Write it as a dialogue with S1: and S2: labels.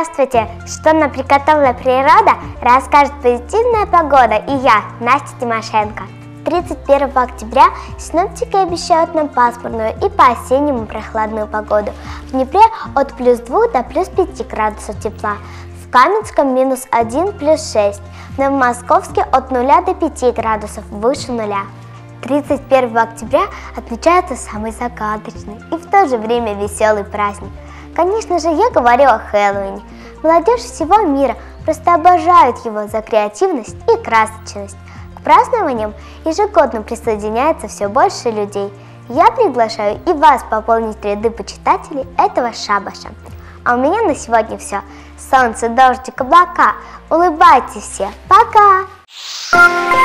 S1: Здравствуйте! Что нам приготовила природа, расскажет позитивная погода и я, Настя Тимошенко. 31 октября синоптики обещают нам пасмурную и по-осеннему прохладную погоду. В Днепре от +2 до +5 градусов тепла, в Каменском -1, +6, в Новомосковске от 0 до 5 градусов выше нуля. 31 октября отмечается самый загадочный и в то же время веселый праздник. Конечно же, я говорю о Хэллоуине. Молодежь всего мира просто обожает его за креативность и красочность. К празднованиям ежегодно присоединяется все больше людей. Я приглашаю и вас пополнить ряды почитателей этого шабаша. А у меня на сегодня все. Солнце, дождик, облака. Улыбайтесь все. Пока!